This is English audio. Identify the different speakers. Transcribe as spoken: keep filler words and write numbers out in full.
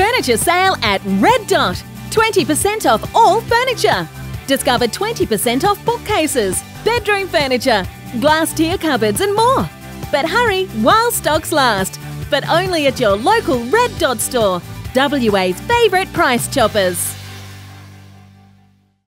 Speaker 1: Furniture sale at Red Dot. twenty percent off all furniture. Discover twenty percent off bookcases, bedroom furniture, glass tier cupboards and more. But hurry while stocks last. But only at your local Red Dot store, W A's favourite price choppers.